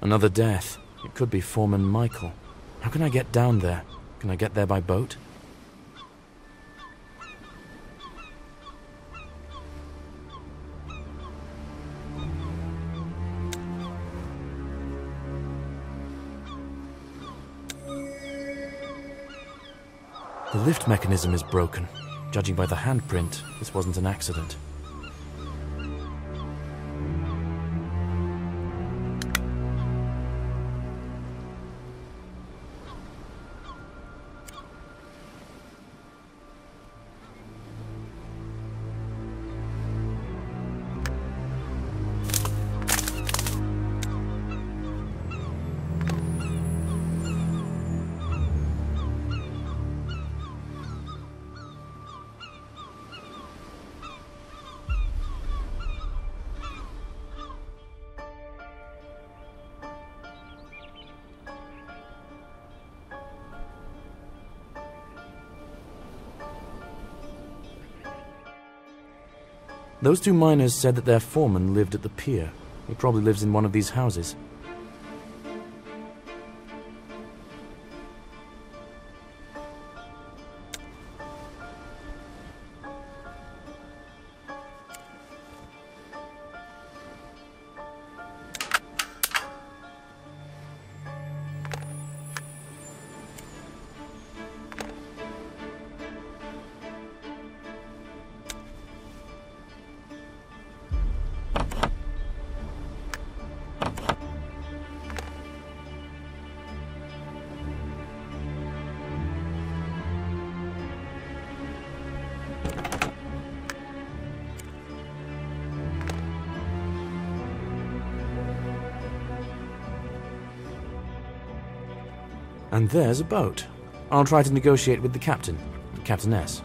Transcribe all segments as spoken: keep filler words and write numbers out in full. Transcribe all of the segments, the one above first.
Another death. It could be Foreman Michael. How can I get down there? Can I get there by boat? The lift mechanism is broken. Judging by the handprint, this wasn't an accident. Those two miners said that their foreman lived at the pier. He probably lives in one of these houses. And there's a boat. I'll try to negotiate with the captain, the captainess.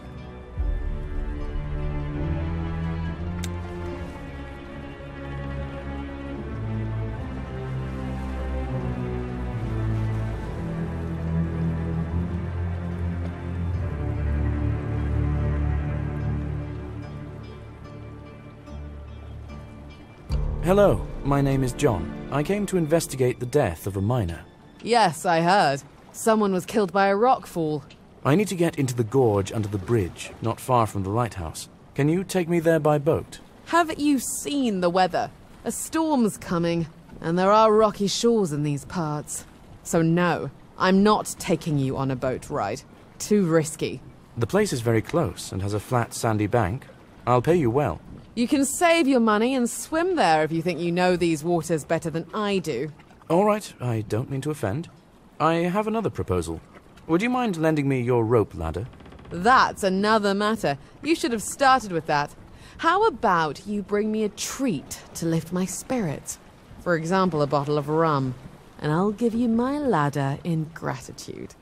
Hello, my name is John. I came to investigate the death of a miner. Yes, I heard. Someone was killed by a rockfall. I need to get into the gorge under the bridge, not far from the lighthouse. Can you take me there by boat? Haven't you seen the weather? A storm's coming, and there are rocky shores in these parts. So no, I'm not taking you on a boat ride. Too risky. The place is very close and has a flat, sandy bank. I'll pay you well. You can save your money and swim there if you think you know these waters better than I do. All right, I don't mean to offend. I have another proposal. Would you mind lending me your rope ladder? That's another matter. You should have started with that. How about you bring me a treat to lift my spirits? For example, a bottle of rum. And I'll give you my ladder in gratitude.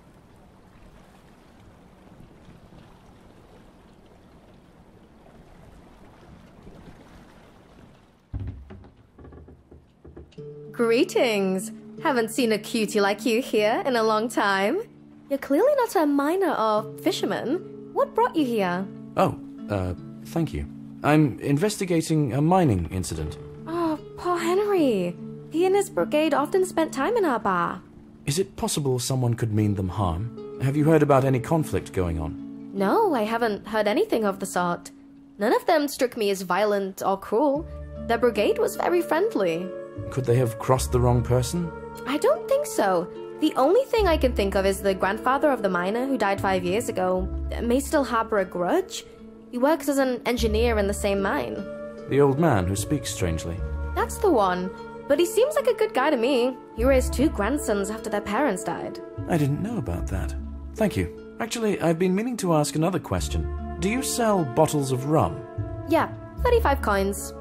Greetings! Haven't seen a cutie like you here in a long time. You're clearly not a miner or fisherman. What brought you here? Oh, uh, thank you. I'm investigating a mining incident. Oh, poor Henry. He and his brigade often spent time in our bar. Is it possible someone could mean them harm? Have you heard about any conflict going on? No, I haven't heard anything of the sort. None of them struck me as violent or cruel. Their brigade was very friendly. Could they have crossed the wrong person? I don't think so. The only thing I can think of is the grandfather of the miner who died five years ago may still harbor a grudge. He works as an engineer in the same mine. The old man who speaks strangely. That's the one. But he seems like a good guy to me. He raised two grandsons after their parents died. I didn't know about that. Thank you. Actually, I've been meaning to ask another question. Do you sell bottles of rum? Yeah, thirty-five coins.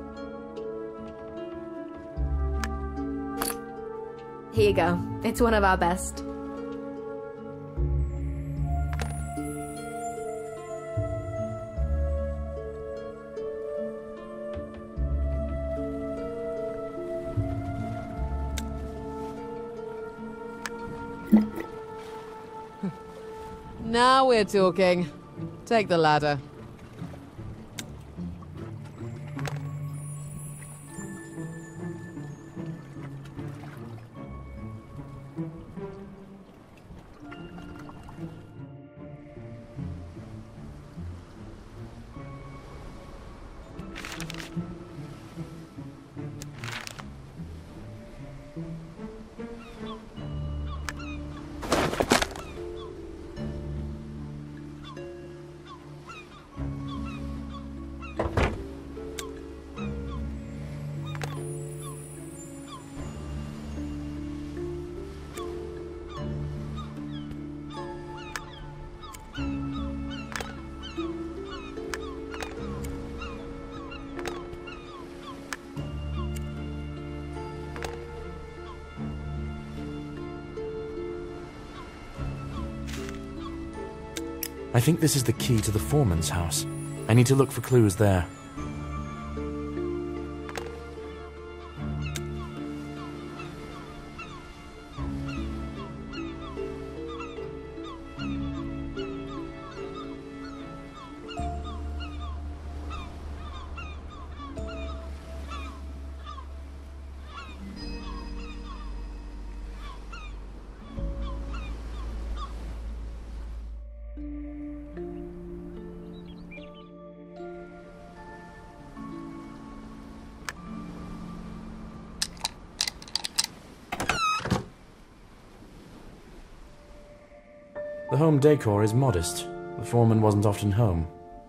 Here you go. It's one of our best. Now we're talking. Take the ladder. I think this is the key to the foreman's house. I need to look for clues there. The home decor is modest. The foreman wasn't often home.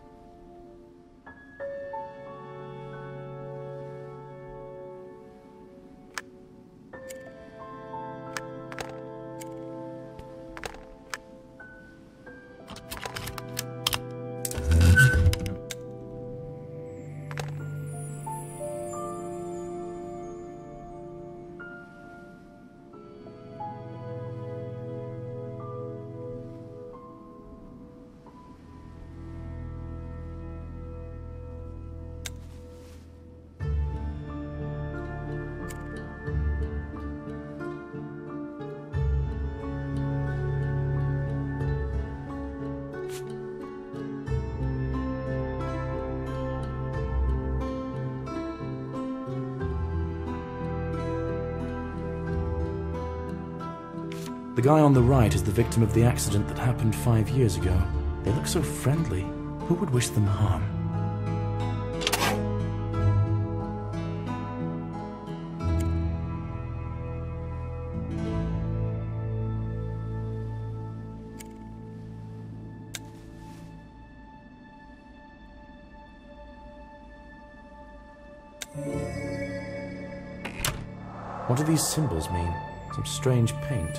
The guy on the right is the victim of the accident that happened five years ago. They look so friendly. Who would wish them harm? What do these symbols mean? Some strange paint.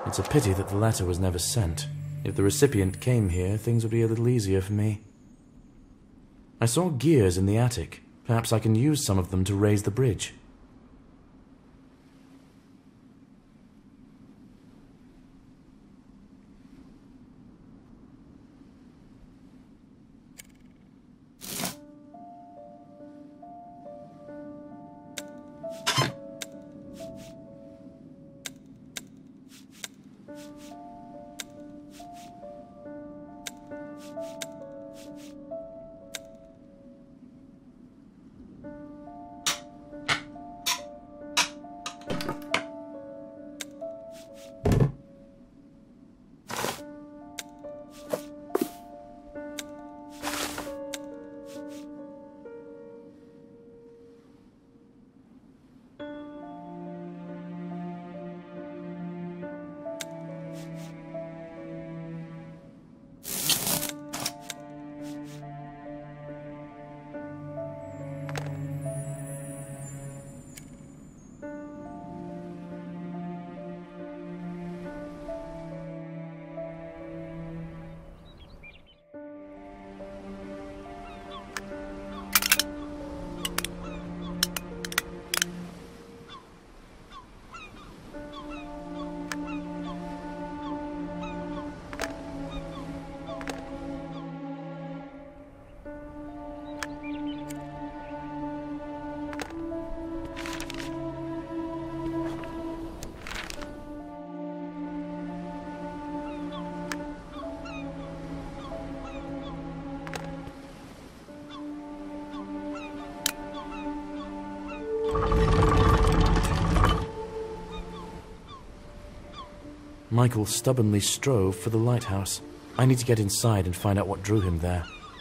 It's a pity that the letter was never sent. If the recipient came here, things would be a little easier for me. I saw gears in the attic. Perhaps I can use some of them to raise the bridge. Michael stubbornly strove for the lighthouse. I need to get inside and find out what drew him there.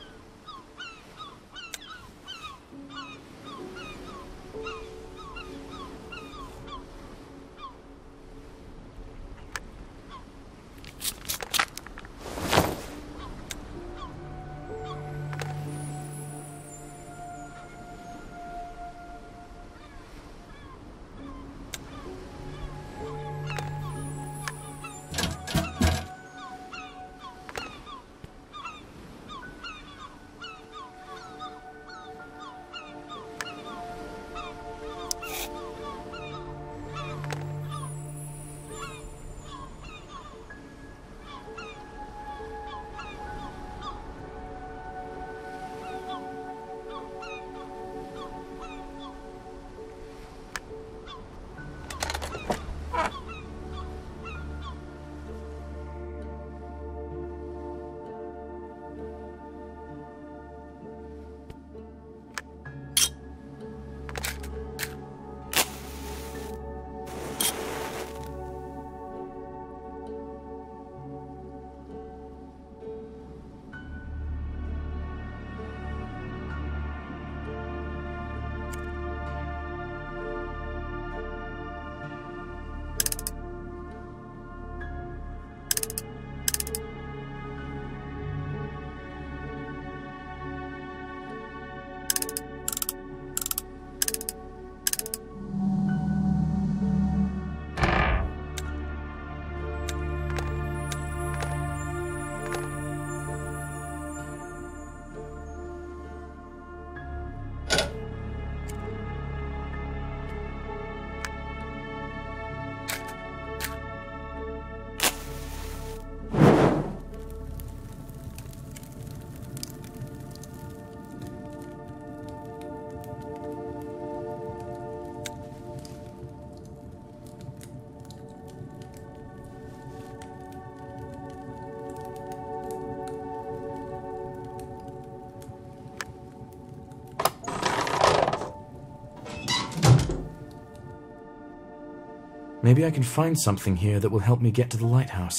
Maybe I can find something here that will help me get to the lighthouse.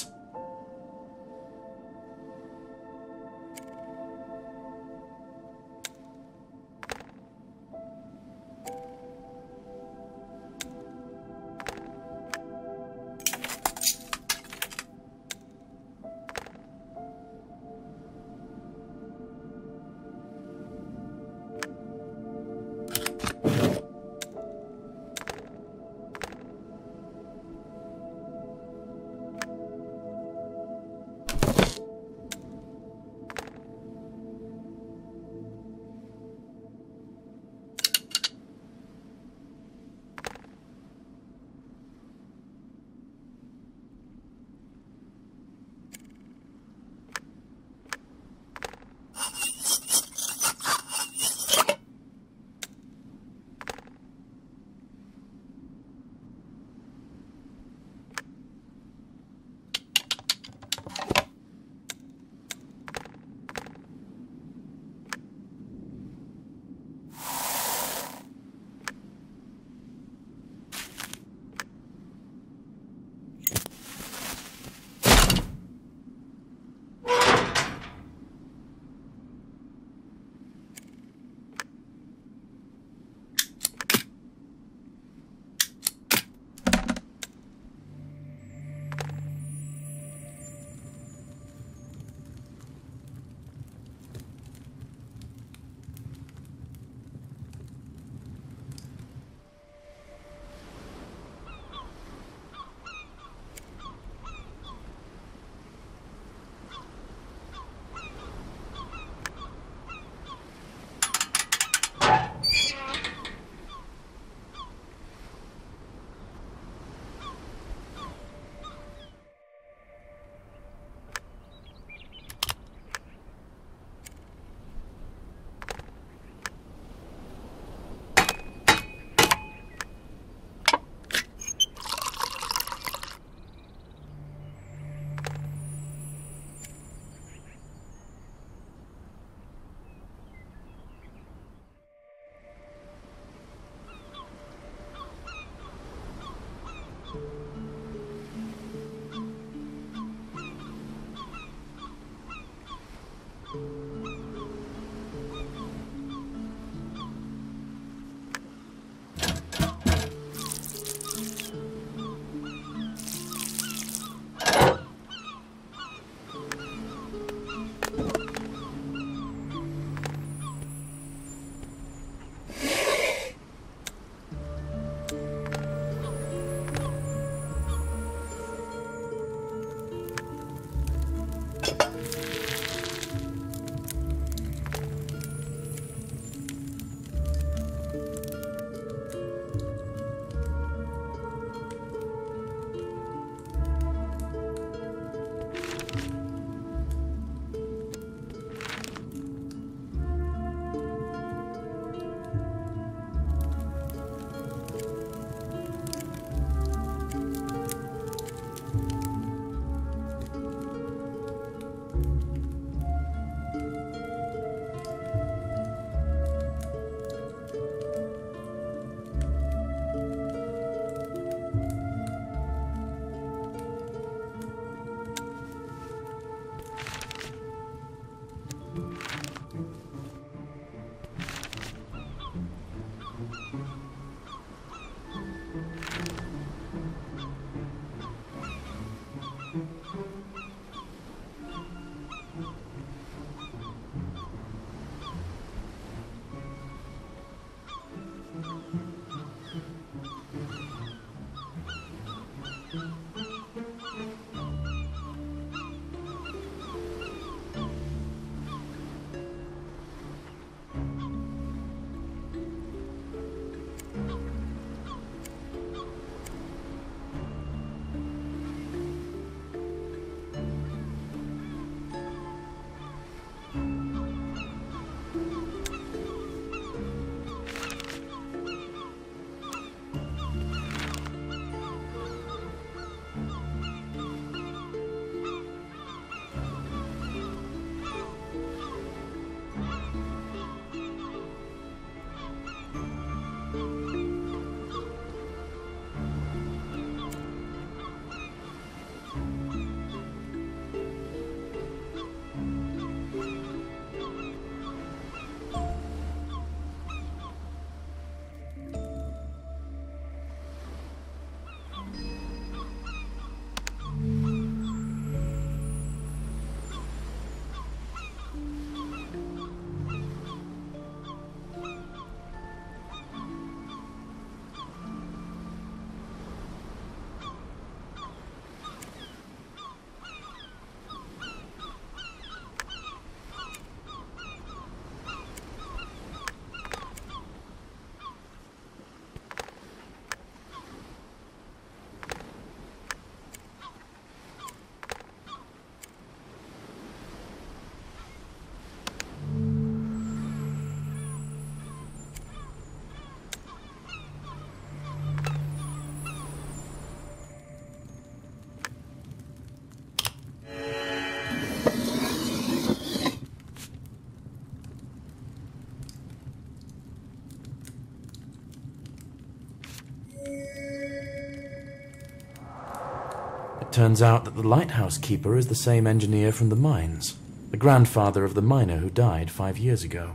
It turns out that the lighthouse keeper is the same engineer from the mines, the grandfather of the miner who died five years ago.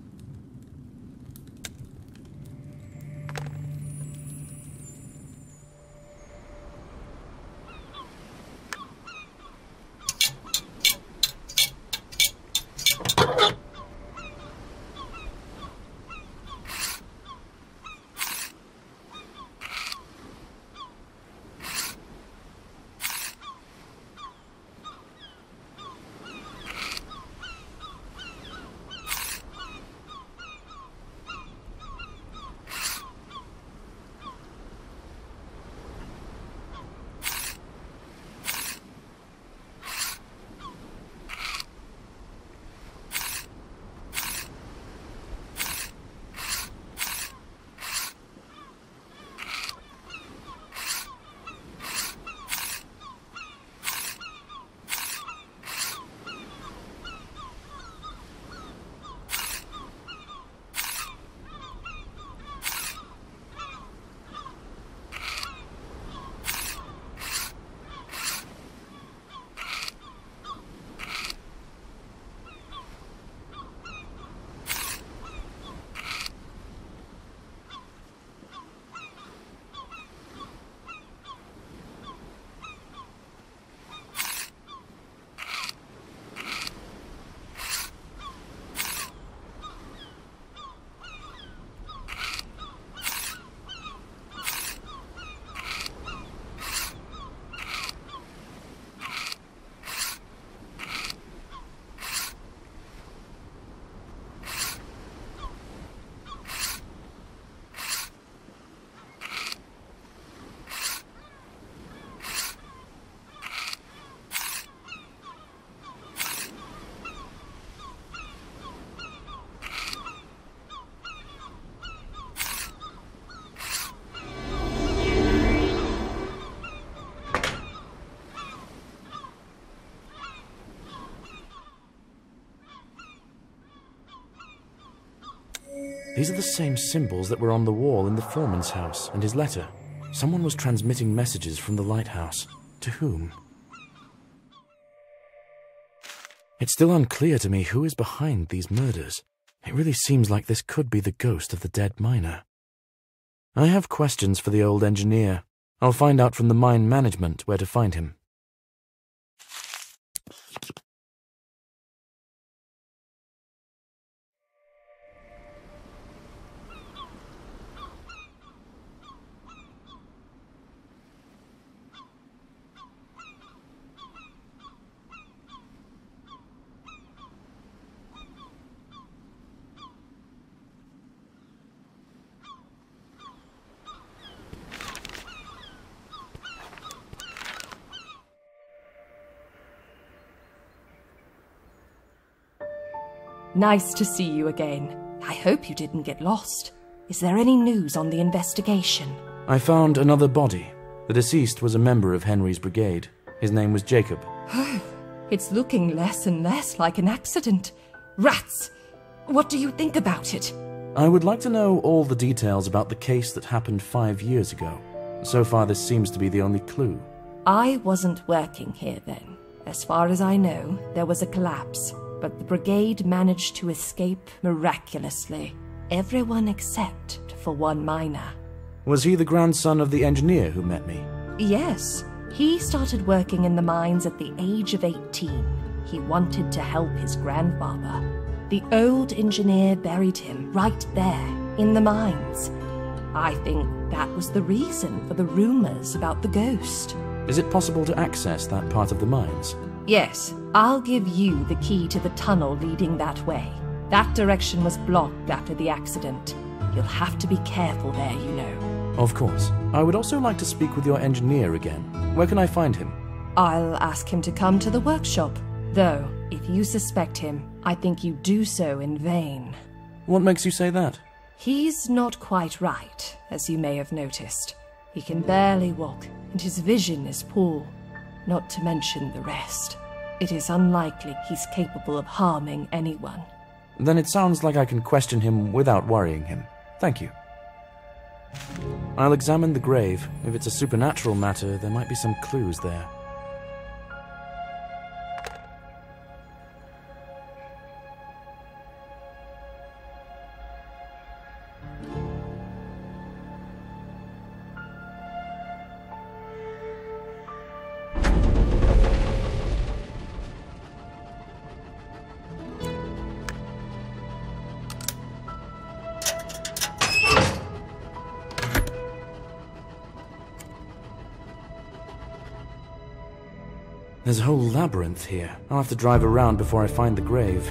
These are the same symbols that were on the wall in the foreman's house and his letter. Someone was transmitting messages from the lighthouse. To whom? It's still unclear to me who is behind these murders. It really seems like this could be the ghost of the dead miner. I have questions for the old engineer. I'll find out from the mine management where to find him. Nice to see you again. I hope you didn't get lost. Is there any news on the investigation? I found another body. The deceased was a member of Henry's brigade. His name was Jacob. It's looking less and less like an accident. Rats! What do you think about it? I would like to know all the details about the case that happened five years ago. So far, this seems to be the only clue. I wasn't working here then. As far as I know, there was a collapse, but the brigade managed to escape miraculously. Everyone except for one miner. Was he the grandson of the engineer who met me? Yes. He started working in the mines at the age of eighteen. He wanted to help his grandfather. The old engineer buried him right there, in the mines. I think that was the reason for the rumors about the ghost. Is it possible to access that part of the mines? Yes, I'll give you the key to the tunnel leading that way. That direction was blocked after the accident. You'll have to be careful there, you know. Of course. I would also like to speak with your engineer again. Where can I find him? I'll ask him to come to the workshop. Though, if you suspect him, I think you do so in vain. What makes you say that? He's not quite right, as you may have noticed. He can barely walk, and his vision is poor. Not to mention the rest. It is unlikely he's capable of harming anyone. Then it sounds like I can question him without worrying him. Thank you. I'll examine the grave. If it's a supernatural matter, there might be some clues there. There's a whole labyrinth here. I'll have to drive around before I find the grave.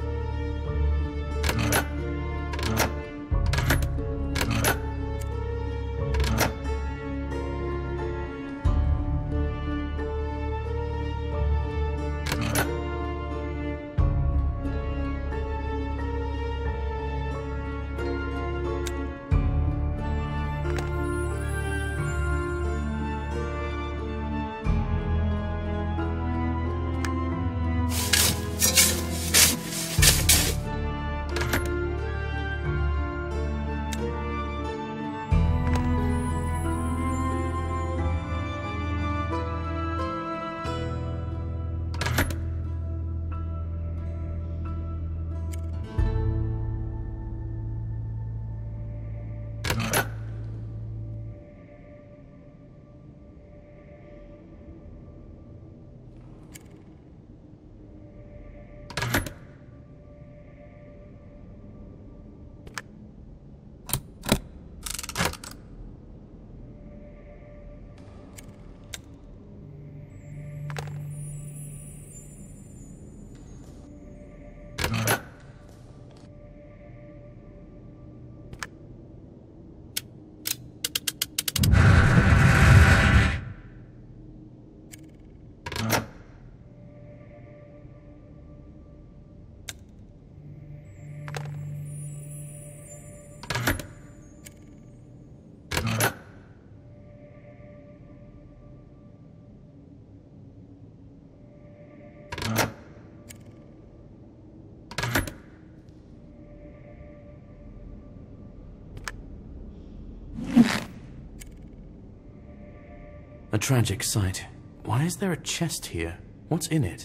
A tragic sight. Why is there a chest here? What's in it?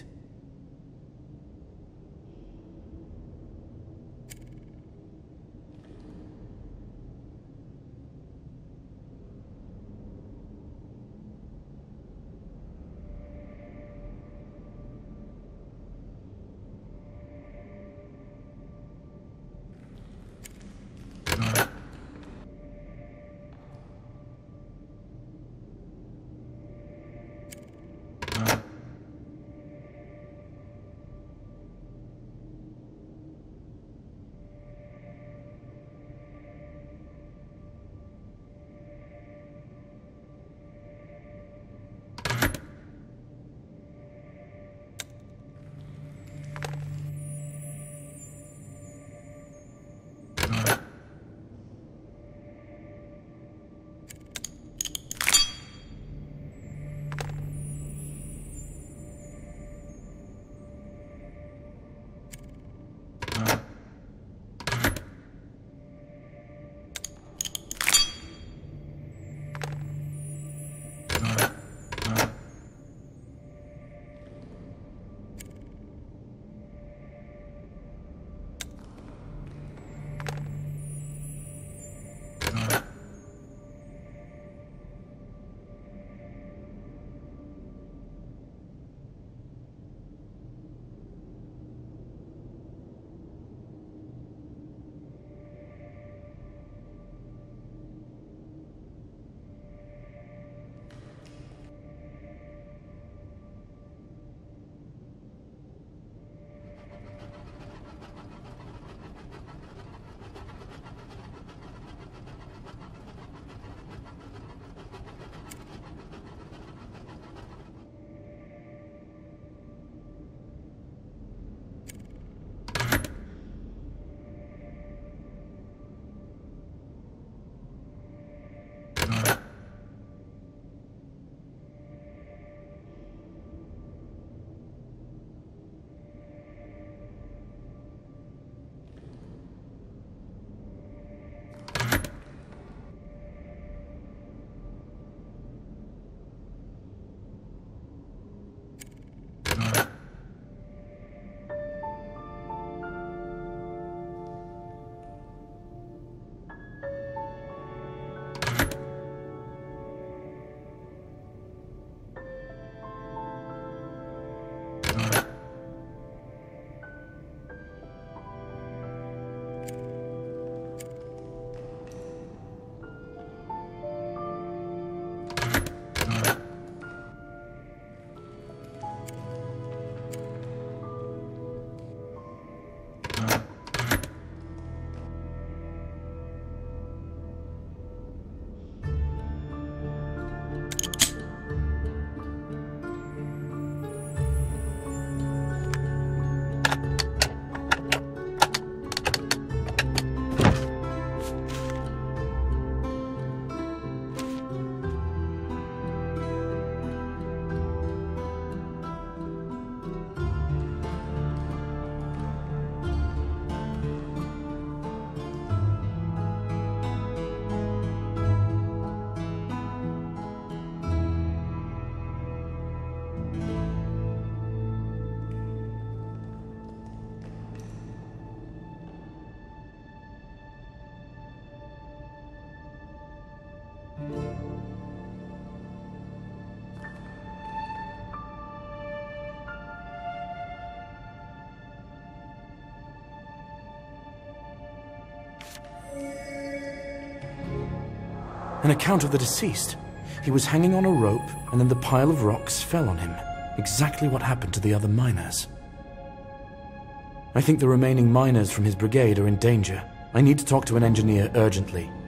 An account of the deceased. He was hanging on a rope, and then the pile of rocks fell on him. Exactly what happened to the other miners. I think the remaining miners from his brigade are in danger. I need to talk to an engineer urgently.